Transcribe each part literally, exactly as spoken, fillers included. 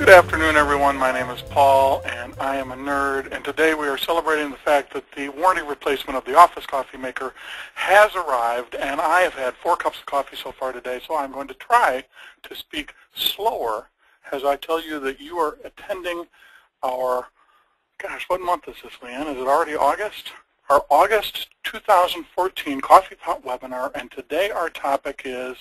Good afternoon, everyone. My name is Paul, and I am a nerd, and today we are celebrating the fact that the warranty replacement of the office coffee maker has arrived, and I have had four cups of coffee so far today, so I'm going to try to speak slower as I tell you that you are attending our, gosh, what month is this, Leanne? Is it already August? Our August two thousand fourteen Coffee Pot webinar, and today our topic is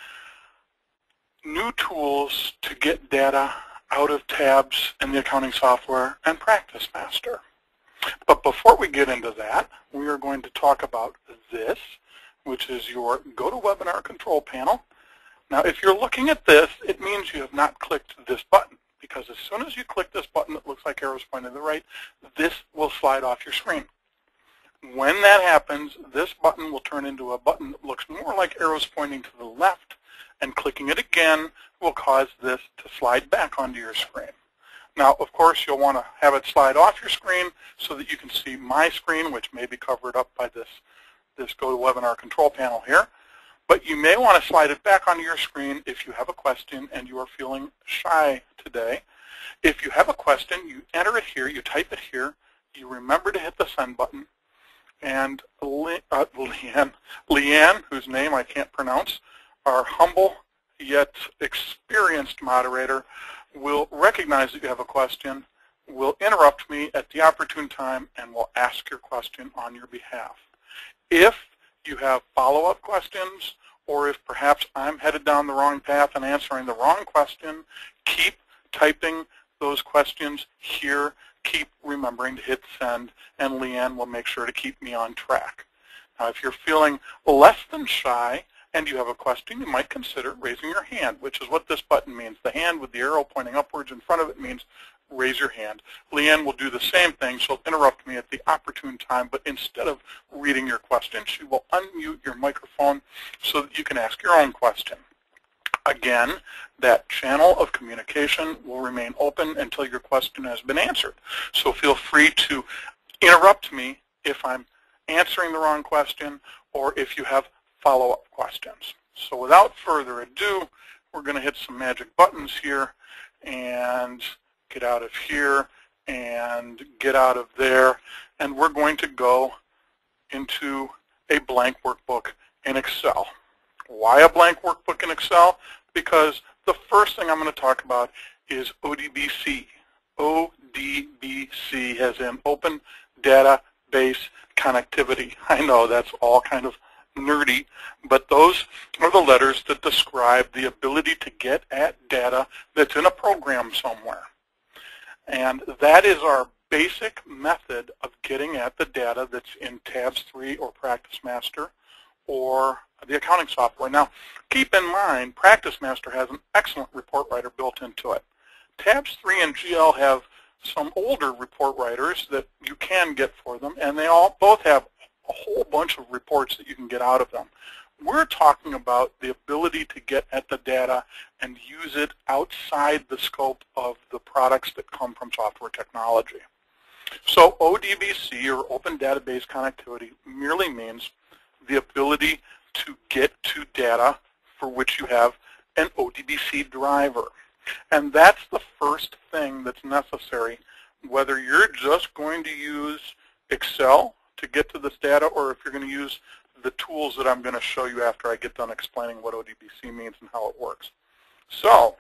new tools to get data out of Tabs in the accounting software and PracticeMaster. But before we get into that, we are going to talk about this, which is your GoToWebinar control panel. Now, if you're looking at this, it means you have not clicked this button, because as soon as you click this button that looks like arrows pointing to the right, this will slide off your screen. When that happens, this button will turn into a button that looks more like arrows pointing to the left, and clicking it again will cause this to slide back onto your screen. Now, of course, you'll want to have it slide off your screen so that you can see my screen, which may be covered up by this, this GoToWebinar control panel here. But you may want to slide it back onto your screen if you have a question and you are feeling shy today. If you have a question, you enter it here, you type it here, you remember to hit the send button, and Le uh, Leanne, Leanne, whose name I can't pronounce, our humble yet experienced moderator, will recognize that you have a question, will interrupt me at the opportune time, and will ask your question on your behalf. If you have follow-up questions, or if perhaps I'm headed down the wrong path and answering the wrong question, keep typing those questions here. Keep remembering to hit send, and Leanne will make sure to keep me on track. Now, if you're feeling less than shy and you have a question, you might consider raising your hand, which is what this button means. The hand with the arrow pointing upwards in front of it means raise your hand. Leanne will do the same thing. She'll interrupt me at the opportune time, but instead of reading your question, she will unmute your microphone so that you can ask your own question. Again, that channel of communication will remain open until your question has been answered. So feel free to interrupt me if I'm answering the wrong question or if you have follow-up questions. So without further ado, we're going to hit some magic buttons here and get out of here and get out of there, and we're going to go into a blank workbook in Excel. Why a blank workbook in Excel? Because the first thing I'm going to talk about is O D B C. O D B C as in Open Database Connectivity. I know that's all kind of nerdy, but those are the letters that describe the ability to get at data that's in a program somewhere. And that is our basic method of getting at the data that's in Tabs three or PracticeMaster or the accounting software. Now, keep in mind, PracticeMaster has an excellent report writer built into it. Tabs three and G L have some older report writers that you can get for them, and they all both have a whole bunch of reports that you can get out of them. We're talking about the ability to get at the data and use it outside the scope of the products that come from software technology. So O D B C, or Open Database Connectivity, merely means the ability to get to data for which you have an O D B C driver. And that's the first thing that's necessary, whether you're just going to use Excel to get to this data, or if you're going to use the tools that I'm going to show you after I get done explaining what O D B C means and how it works. So,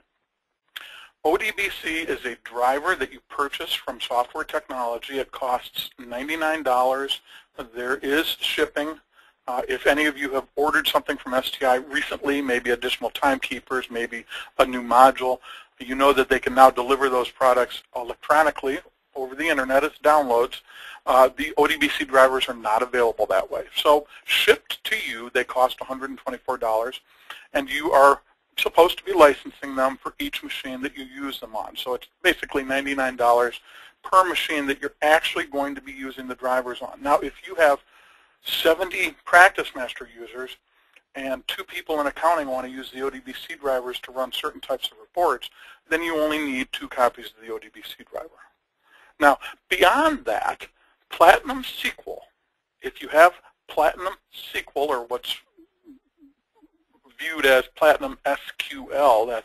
O D B C is a driver that you purchase from software technology. It costs ninety-nine dollars. There is shipping. Uh, if any of you have ordered something from S T I recently, maybe additional timekeepers, maybe a new module, you know that they can now deliver those products electronically over the internet as downloads. Uh, the O D B C drivers are not available that way. So shipped to you, they cost one hundred twenty-four dollars, and you are supposed to be licensing them for each machine that you use them on. So it's basically ninety-nine dollars per machine that you're actually going to be using the drivers on. Now, if you have seventy PracticeMaster users and two people in accounting want to use the O D B C drivers to run certain types of reports, then you only need two copies of the O D B C driver. Now, beyond that, Platinum S Q L, if you have Platinum S Q L, or what's viewed as Platinum S Q L, that's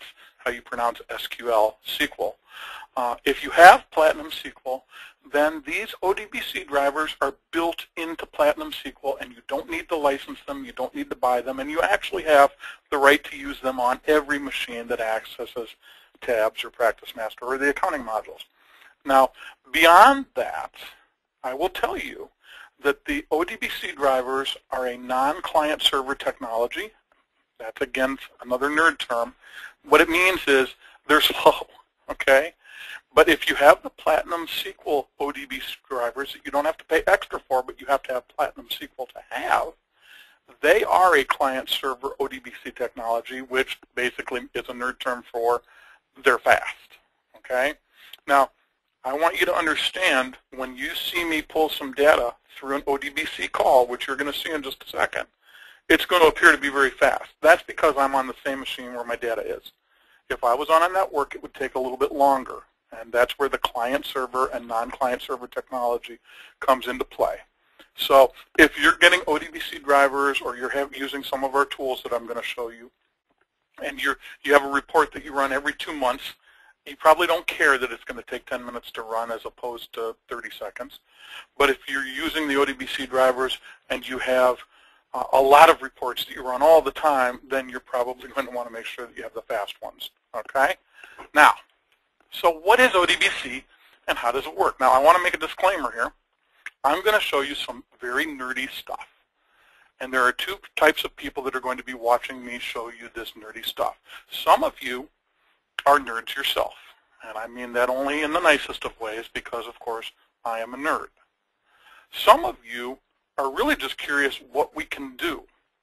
how you pronounce S Q L, S Q L. Uh, if you have Platinum S Q L, then these O D B C drivers are built into Platinum S Q L, and you don't need to license them, you don't need to buy them, and you actually have the right to use them on every machine that accesses Tabs or PracticeMaster or the accounting modules. Now, beyond that, I will tell you that the O D B C drivers are a non-client server technology. That's, again, another nerd term. What it means is they're slow, okay? But if you have the Platinum S Q L O D B C drivers that you don't have to pay extra for, but you have to have Platinum S Q L to have, they are a client-server O D B C technology, which basically is a nerd term for they're fast, okay? Now, I want you to understand when you see me pull some data through an O D B C call, which you're going to see in just a second, it's going to appear to be very fast. That's because I'm on the same machine where my data is. If I was on a network, it would take a little bit longer, and that's where the client-server and non-client server technology comes into play. So if you're getting O D B C drivers or you're have, using some of our tools that I'm going to show you, and you're, you have a report that you run every two months, you probably don't care that it's going to take ten minutes to run as opposed to thirty seconds. But if you're using the O D B C drivers and you have uh, a lot of reports that you run all the time, then you're probably going to want to make sure that you have the fast ones. Okay? Now, so what is O D B C and how does it work? Now, I want to make a disclaimer here. I'm going to show you some very nerdy stuff. And there are two types of people that are going to be watching me show you this nerdy stuff. Some of you are nerds yourself. And I mean that only in the nicest of ways because, of course, I am a nerd. Some of you are really just curious what we can do.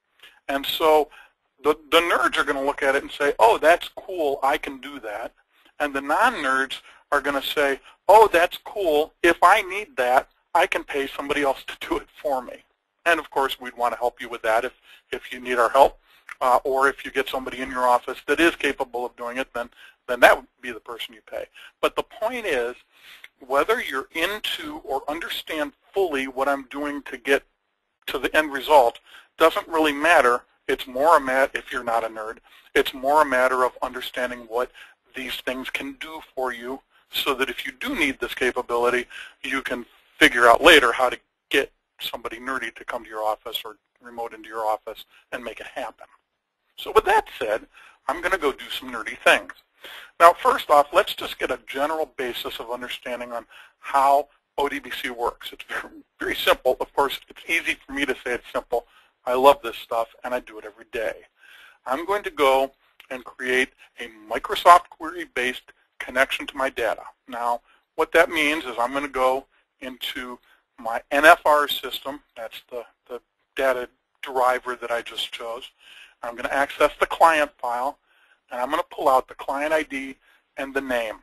And so the, the nerds are going to look at it and say, oh, that's cool, I can do that. And the non-nerds are going to say, oh, that's cool, if I need that, I can pay somebody else to do it for me. And of course, we'd want to help you with that if, if you need our help. Uh, or if you get somebody in your office that is capable of doing it, then, then that would be the person you pay. But the point is, whether you're into or understand fully what I'm doing to get to the end result doesn't really matter. It's more a matter, if you're not a nerd, it's more a matter of understanding what these things can do for you so that if you do need this capability, you can figure out later how to get somebody nerdy to come to your office or remote into your office and make it happen. So with that said, I'm going to go do some nerdy things. Now, first off, let's just get a general basis of understanding on how O D B C works. It's very, very simple. Of course, it's easy for me to say it's simple. I love this stuff, and I do it every day. I'm going to go and create a Microsoft query-based connection to my data. Now, what that means is I'm going to go into my N F R system. That's the, the data driver that I just chose. I'm going to access the client file, and I'm going to pull out the client I D and the name.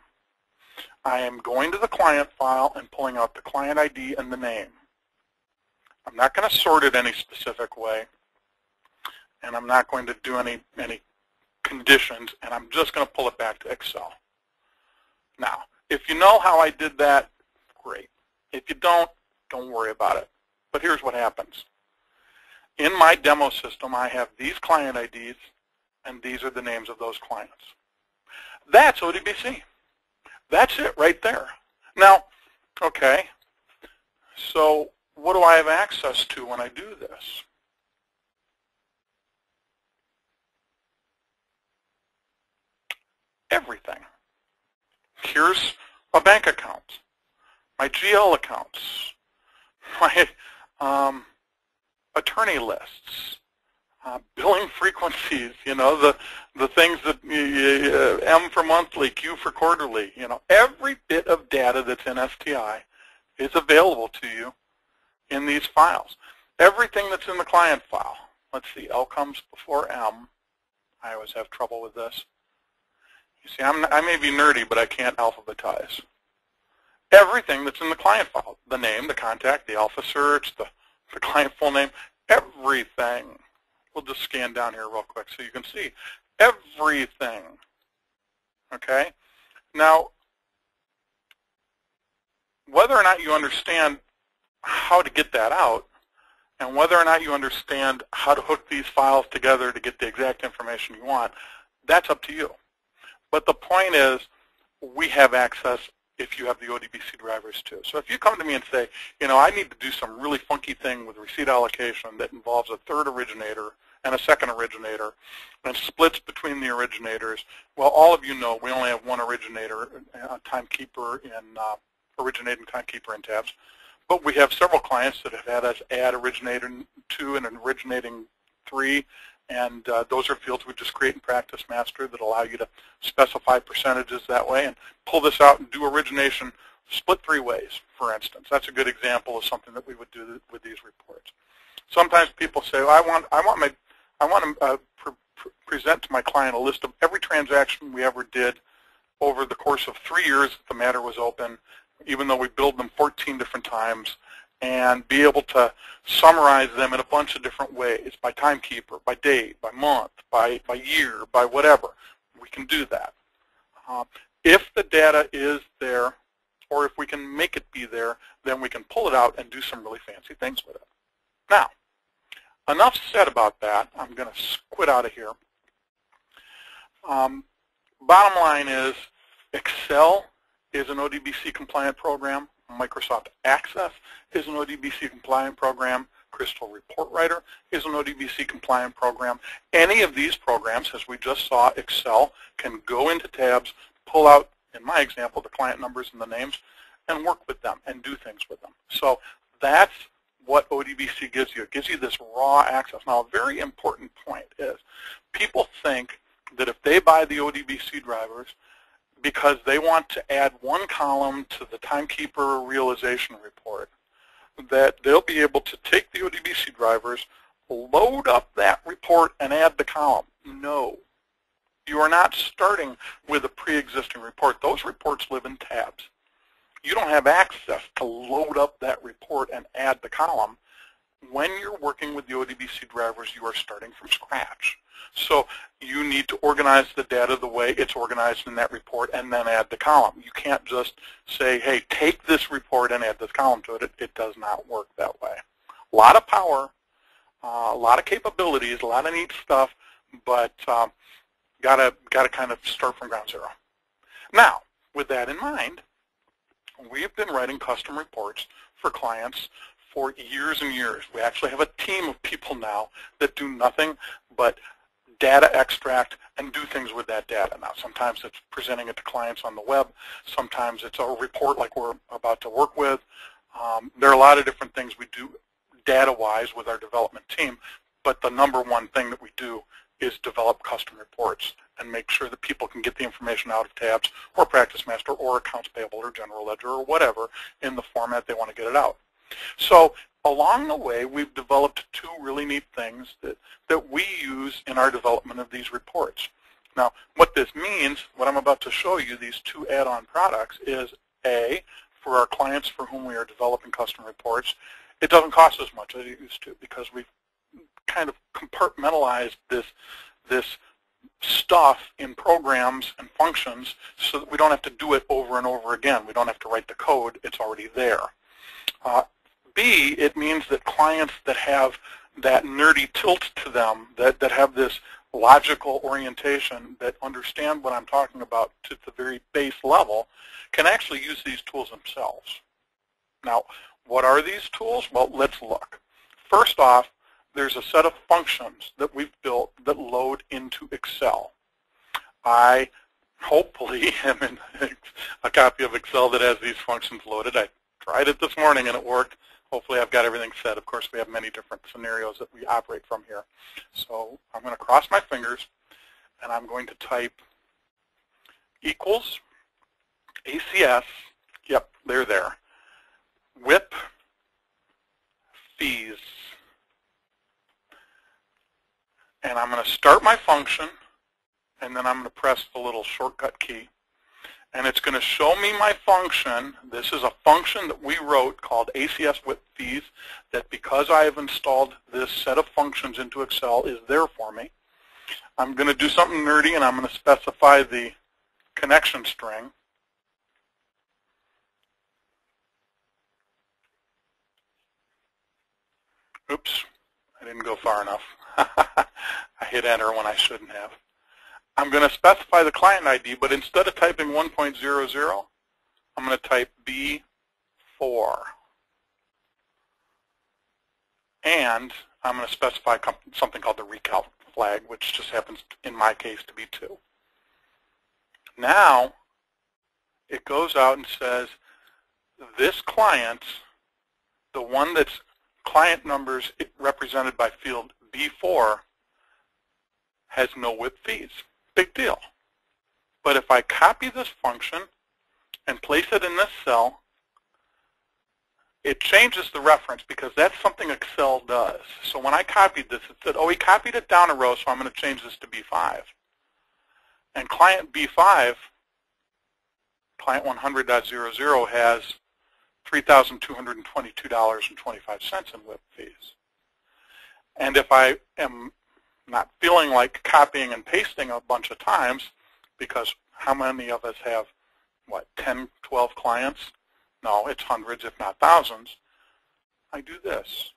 I am going to the client file and pulling out the client I D and the name. I'm not going to sort it any specific way, and I'm not going to do any, any conditions, and I'm just going to pull it back to Excel. Now, if you know how I did that, great. If you don't, don't worry about it. But here's what happens. In my demo system, I have these client I Ds, and these are the names of those clients. That's O D B C. That's it right there. Now, okay, so what do I have access to when I do this? Everything. Here's a bank account, my G L accounts, my um, attorney lists, uh, billing frequencies, you know, the, the things that uh, M for monthly, Q for quarterly, you know, every bit of data that's in S T I is available to you in these files. Everything that's in the client file. Let's see, L comes before M. I always have trouble with this. You see, I'm, I may be nerdy, but I can't alphabetize. Everything that's in the client file, the name, the contact, the alpha search, the, the client full name, everything. We'll just scan down here real quick so you can see. Everything. Okay? Now, whether or not you understand how to get that out, and whether or not you understand how to hook these files together to get the exact information you want, that's up to you. But the point is, we have access if you have the O D B C drivers too. So if you come to me and say, you know, I need to do some really funky thing with receipt allocation that involves a third originator and a second originator and splits between the originators, well, all of you know we only have one originator, a timekeeper in uh, originating timekeeper in Tabs. But we have several clients that have had us add originating two and an originating three, and uh, those are fields we just create in PracticeMaster that allow you to specify percentages that way and pull this out and do origination split three ways, for instance. That's a good example of something that we would do with these reports. Sometimes people say, well, I want, I want, my, I want to uh, pre pre present to my client a list of every transaction we ever did over the course of three years that the matter was open, even though we billed them fourteen different times, and be able to summarize them in a bunch of different ways, by timekeeper, by date, by month, by, by year, by whatever. We can do that. Uh, if the data is there, or if we can make it be there, then we can pull it out and do some really fancy things with it. Now, enough said about that. I'm going to quit out of here. Um, bottom line is, Excel is an O D B C compliant program. Microsoft Access is an O D B C compliant program. Crystal Report Writer is an O D B C compliant program. Any of these programs, as we just saw, Excel, can go into Tabs, pull out, in my example, the client numbers and the names, and work with them and do things with them. So that's what O D B C gives you. It gives you this raw access. Now, a very important point is people think that if they buy the O D B C drivers, because they want to add one column to the timekeeper realization report, that they'll be able to take the O D B C drivers, load up that report, and add the column. No. You are not starting with a pre-existing report. Those reports live in Tabs. You don't have access to load up that report and add the column. When you're working with the O D B C drivers, you are starting from scratch. So you need to organize the data the way it's organized in that report and then add the column. You can't just say, hey, take this report and add this column to it. It, it does not work that way. A lot of power, uh, a lot of capabilities, a lot of neat stuff, but um, gotta, gotta kind of start from ground zero. Now, with that in mind, we've been writing custom reports for clients for years and years. We actually have a team of people now that do nothing but data extract and do things with that data. Now, sometimes it's presenting it to clients on the web. Sometimes it's a report like we're about to work with. Um, there are a lot of different things we do data-wise with our development team, but the number one thing that we do is develop custom reports and make sure that people can get the information out of Tabs or PracticeMaster or Accounts Payable or General Ledger or whatever in the format they want to get it out. So along the way, we've developed two really neat things that, that we use in our development of these reports. Now, what this means, what I'm about to show you, these two add-on products, is A, for our clients for whom we are developing custom reports, it doesn't cost as much as it used to because we've kind of compartmentalized this, this stuff in programs and functions so that we don't have to do it over and over again. We don't have to write the code. It's already there. Uh, B, it means that clients that have that nerdy tilt to them, that, that have this logical orientation, that understand what I'm talking about to the very base level, can actually use these tools themselves. Now, what are these tools? Well, let's look. First off, there's a set of functions that we've built that load into Excel. I hopefully am in a copy of Excel that has these functions loaded. I tried it this morning and it worked. Hopefully I've got everything set. Of course, we have many different scenarios that we operate from here. So I'm going to cross my fingers and I'm going to type equals A C S, yep, they're there, whip fees. And I'm going to start my function, and then I'm going to press the little shortcut key. And it's going to show me my function. This is a function that we wrote called A C S whip fees that, because I have installed this set of functions into Excel, is there for me. I'm going to do something nerdy, and I'm going to specify the connection string. Oops, I didn't go far enough. I hit enter when I shouldn't have. I'm going to specify the client I D, but instead of typing one point zero zero, I'm going to type B four. And I'm going to specify something called the recalc flag, which just happens, in my case, to be two. Now, it goes out and says, this client, the one that's client numbers represented by field B four, has no W I P fees. Big deal. But if I copy this function and place it in this cell, it changes the reference because that's something Excel does. So when I copied this, it said, oh, he copied it down a row, so I'm going to change this to B five. And client B five, client one hundred dot zero zero, has three thousand two hundred twenty-two dollars and twenty-five cents in W I P fees. And if I am not feeling like copying and pasting a bunch of times, because how many of us have, what, ten, twelve clients? No, it's hundreds, if not thousands. I do this.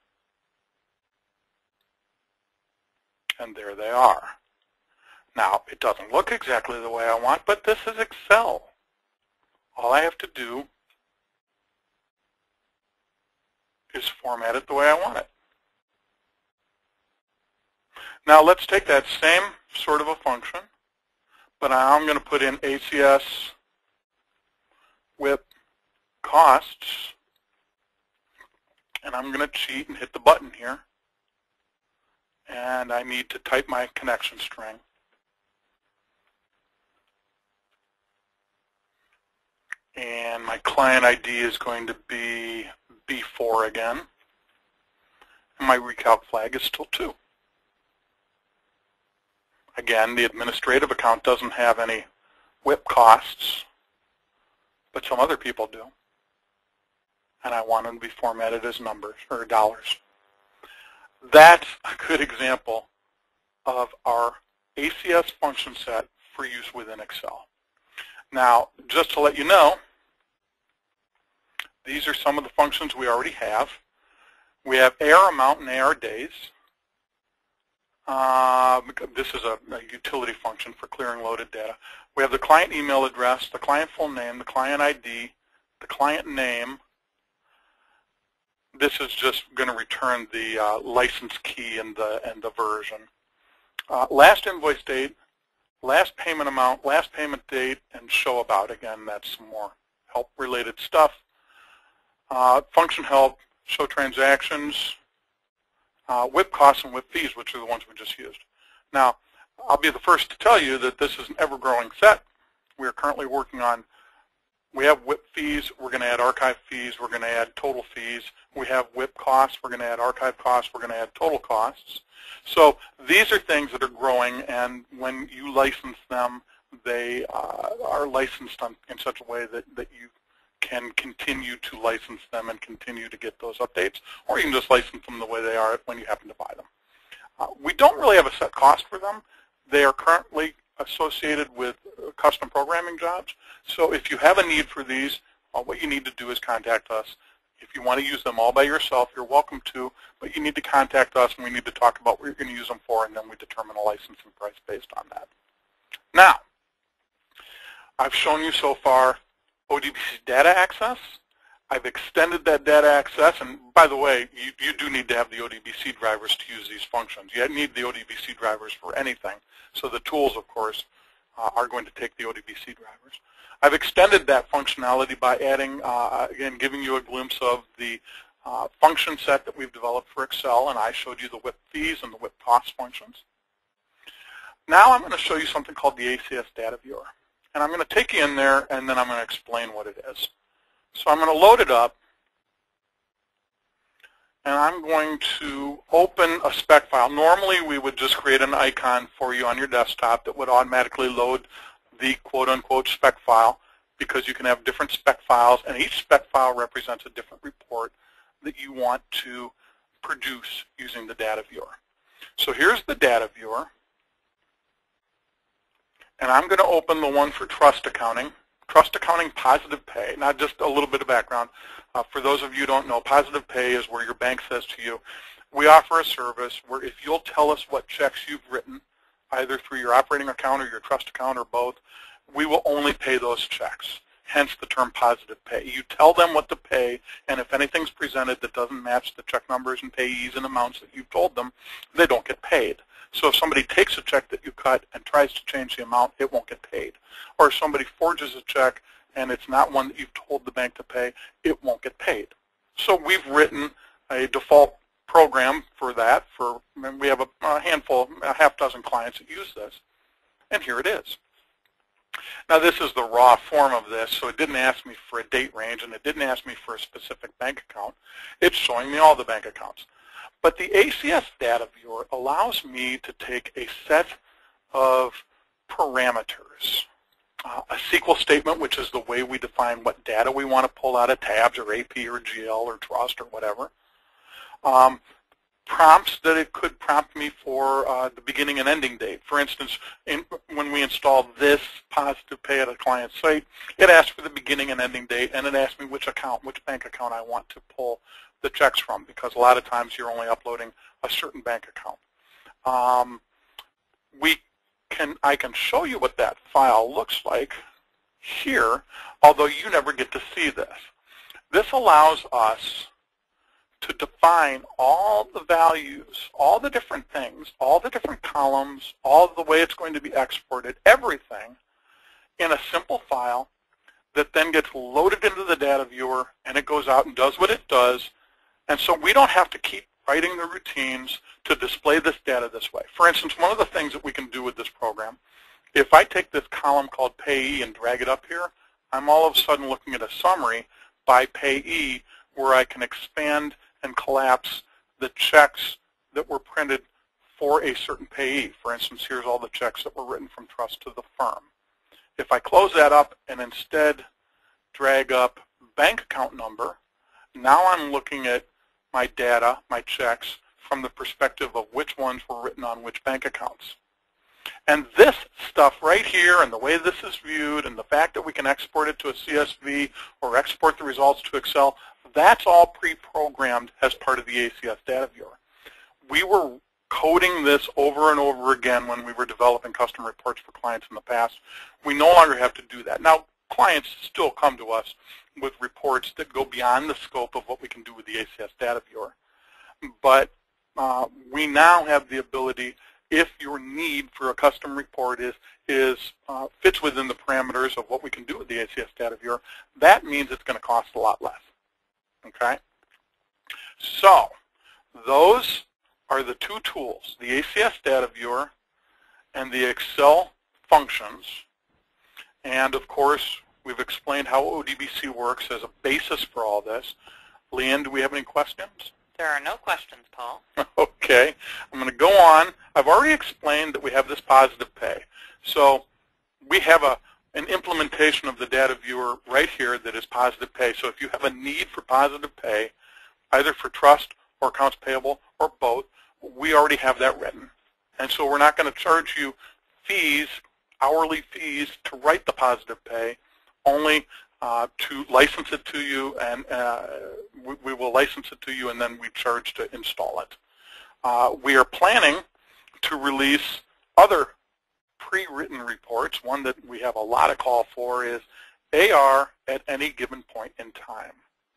And there they are. Now, it doesn't look exactly the way I want, but this is Excel. All I have to do is format it the way I want it. Now, let's take that same sort of a function, but I'm going to put in A C S W I P costs, and I'm going to cheat and hit the button here, and I need to type my connection string. And my client I D is going to be B four again, and my recalc flag is still two. Again, the administrative account doesn't have any W I P costs, but some other people do. And I want them to be formatted as numbers or dollars. That's a good example of our A C S function set for use within Excel. Now, just to let you know, these are some of the functions we already have. We have A R amount and A R days. Uh, this is a, a utility function for clearing loaded data. We have the client email address, the client full name, the client I D, the client name. This is just going to return the uh, license key and the, and the version. Uh, last invoice date, last payment amount, last payment date, and show about. Again, that's some more help-related stuff. Uh, function help, show transactions, uh, W I P costs and W I P fees, which are the ones we just used. Now, I'll be the first to tell you that this is an ever-growing set. We are currently working on, we have W I P fees, we're going to add archive fees, we're going to add total fees. We have W I P costs, we're going to add archive costs, we're going to add total costs. So these are things that are growing, and when you license them, they uh, are licensed on, in such a way that, that you can continue to license them and continue to get those updates, or you can just license them the way they are when you happen to buy them. Uh, we don't really have a set cost for them. They are currently associated with custom programming jobs. So if you have a need for these, uh, what you need to do is contact us. If you want to use them all by yourself, you're welcome to, but you need to contact us, and we need to talk about what you're going to use them for, and then we determine a licensing price based on that. Now, I've shown you so far O D B C data access. I've extended that data access, and by the way, you, you do need to have the O D B C drivers to use these functions. You need the O D B C drivers for anything. So the tools, of course, uh, are going to take the O D B C drivers. I've extended that functionality by adding, uh, again, giving you a glimpse of the uh, function set that we've developed for Excel, and I showed you the W I P fees and the W I P cost functions. Now I'm going to show you something called the A C S Data Viewer. And I'm going to take you in there, and then I'm going to explain what it is. So I'm going to load it up, and I'm going to open a spec file. Normally, we would just create an icon for you on your desktop that would automatically load the quote-unquote spec file, because you can have different spec files, and each spec file represents a different report that you want to produce using the data viewer. So here's the data viewer, and I'm going to open the one for trust accounting. Trust accounting positive pay. Now, just a little bit of background. Uh, for those of you who don't know, positive pay is where your bank says to you, we offer a service where if you'll tell us what checks you've written, either through your operating account or your trust account or both, we will only pay those checks, hence the term positive pay. You tell them what to pay, and if anything's presented that doesn't match the check numbers and payees and amounts that you've told them, they don't get paid. So if somebody takes a check that you cut and tries to change the amount, it won't get paid. Or if somebody forges a check and it's not one that you've told the bank to pay, it won't get paid. So we've written a default program for that. For and we have a, a handful, a half dozen clients that use this. And here it is. Now this is the raw form of this, so it didn't ask me for a date range and it didn't ask me for a specific bank account. It's showing me all the bank accounts. But the A C S data viewer allows me to take a set of parameters. Uh, a S Q L statement, which is the way we define what data we want to pull out of tabs or A P or G L or trust or whatever. Um, prompts that it could prompt me for uh, the beginning and ending date. For instance, in, when we install this positive pay at a client site, it asks for the beginning and ending date, and it asks me which account, which bank account I want to pull the checks from, because a lot of times you're only uploading a certain bank account. Um, we can, I can show you what that file looks like here, although you never get to see this. This allows us to define all the values, all the different things, all the different columns, all the way it's going to be exported, everything in a simple file that then gets loaded into the data viewer, and it goes out and does what it does. And so we don't have to keep writing the routines to display this data this way. For instance, one of the things that we can do with this program, if I take this column called payee and drag it up here, I'm all of a sudden looking at a summary by payee where I can expand and collapse the checks that were printed for a certain payee. For instance, here's all the checks that were written from trust to the firm. If I close that up and instead drag up bank account number, now I'm looking at my data, my checks, from the perspective of which ones were written on which bank accounts. And this stuff right here, and the way this is viewed, and the fact that we can export it to a C S V or export the results to Excel, that's all pre-programmed as part of the A C S data viewer. We were coding this over and over again when we were developing custom reports for clients in the past. We no longer have to do that. Now, clients still come to us with reports that go beyond the scope of what we can do with the A C S data viewer. But uh, we now have the ability, if your need for a custom report is, is uh, fits within the parameters of what we can do with the A C S data viewer, that means it's going to cost a lot less. Okay? So those are the two tools, the A C S data viewer and the Excel functions. And of course, we've explained how O D B C works as a basis for all this. Leanne, do we have any questions? There are no questions, Paul. Okay. I'm going to go on. I've already explained that we have this positive pay. So we have a, an implementation of the data viewer right here that is positive pay. So if you have a need for positive pay, either for trust or accounts payable or both, we already have that written. And so we're not going to charge you fees, hourly fees, to write the positive pay, only uh, to license it to you, and uh, we, we will license it to you, and then we charge to install it. Uh, we are planning to release other pre-written reports. One that we have a lot of call for is A R at any given point in time.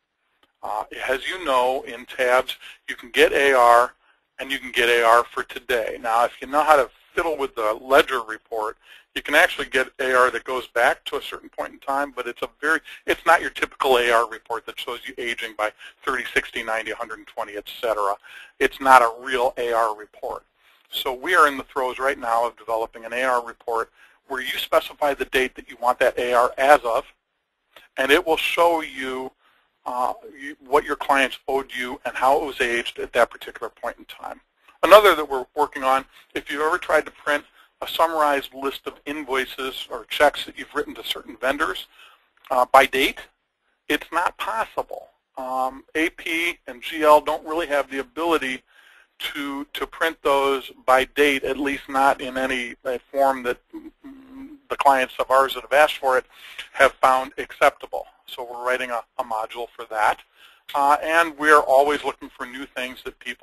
Uh, as you know, in tabs, you can get A R, and you can get A R for today. Now, if you know how to fiddle with the ledger report, you can actually get A R that goes back to a certain point in time, but it's a very, it's not your typical A R report that shows you aging by thirty, sixty, ninety, one hundred twenty, et cetera. It's not a real A R report. So we are in the throes right now of developing an A R report where you specify the date that you want that A R as of, and it will show you, uh, you what your clients owed you and how it was aged at that particular point in time. Another that we're working on, if you've ever tried to print a summarized list of invoices or checks that you've written to certain vendors uh, by date, it's not possible. Um, A P and G L don't really have the ability to to print those by date, at least not in any uh, form that the clients of ours that have asked for it have found acceptable. So we're writing a, a module for that. Uh, and we're always looking for new things that people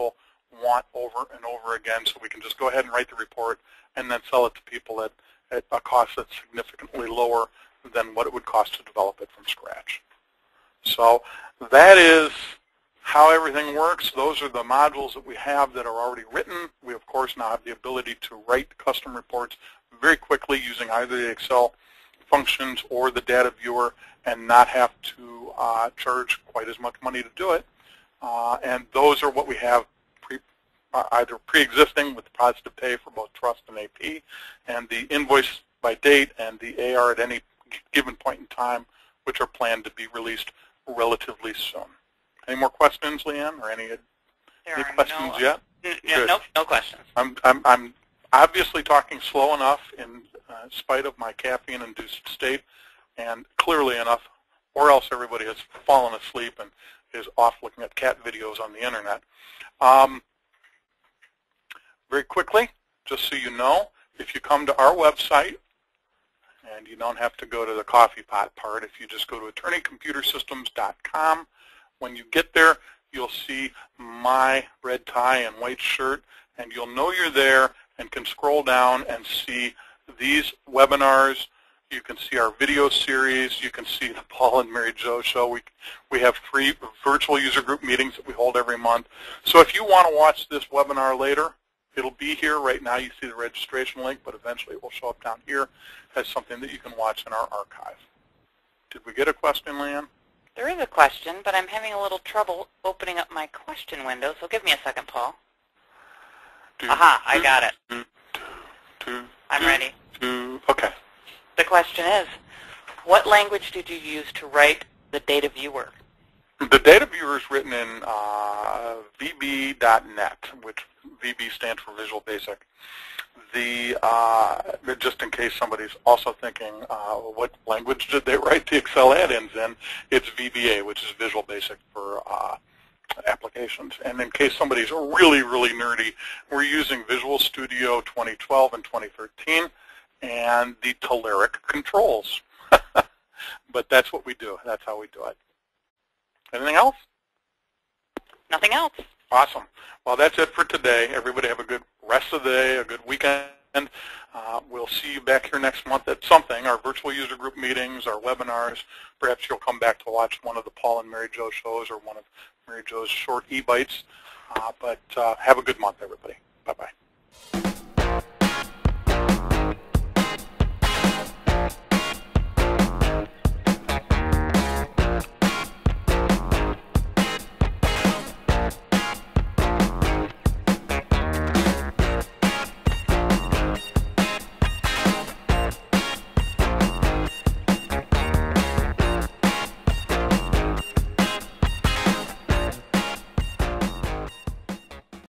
want over and over again, so we can just go ahead and write the report and then sell it to people at, at a cost that's significantly lower than what it would cost to develop it from scratch. So that is how everything works. Those are the modules that we have that are already written. We, of course, now have the ability to write custom reports very quickly using either the Excel functions or the data viewer and not have to uh, charge quite as much money to do it. Uh, and those are what we have pre, uh, either pre-existing with positive pay for both trust and A P, and the invoice by date and the A R at any given point in time, which are planned to be released relatively soon. Any more questions, Leanne, or any, any questions no, yet? Yeah, no, no questions. I'm, I'm, I'm obviously talking slow enough in uh, spite of my caffeine-induced state, and clearly enough, or else everybody has fallen asleep and is off looking at cat videos on the internet. Um, very quickly, just so you know, if you come to our website, and you don't have to go to the coffee pot part, if you just go to attorney computer systems dot com, when you get there, you'll see my red tie and white shirt, and you'll know you're there and can scroll down and see these webinars. You can see our video series. You can see the Paul and Mary Jo show. We, we have three virtual user group meetings that we hold every month. So if you want to watch this webinar later, it'll be here. Right now you see the registration link, but eventually it will show up down here as something that you can watch in our archive. Did we get a question, Leanne? There is a question, but I'm having a little trouble opening up my question window, so give me a second, Paul. Do, Aha, I do, got it. Do, do, I'm do, ready. Do, okay. The question is, what language did you use to write the data viewer? The data viewer is written in uh, V B dot net, which V B stands for Visual Basic. The uh, just in case somebody's also thinking, uh, what language did they write the Excel add-ins in? It's V B A, which is Visual Basic for uh, applications. And in case somebody's really, really nerdy, we're using Visual Studio twenty twelve and twenty thirteen and the Telerik controls. But that's what we do. That's how we do it. Anything else? Nothing else. Awesome. Well, that's it for today. Everybody have a good rest of the day, a good weekend. Uh, we'll see you back here next month at something, our virtual user group meetings, our webinars. Perhaps you'll come back to watch one of the Paul and Mary Jo shows or one of Mary Jo's short e-bites. Uh, but uh, have a good month, everybody. Bye-bye.